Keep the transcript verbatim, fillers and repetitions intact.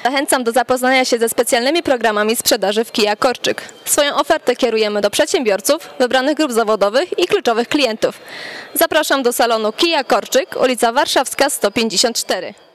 Zachęcam do zapoznania się ze specjalnymi programami sprzedaży w Kia Korczyk. Swoją ofertę kierujemy do przedsiębiorców, wybranych grup zawodowych i kluczowych klientów. Zapraszam do salonu Kia Korczyk, ulica Warszawska sto pięćdziesiąt cztery.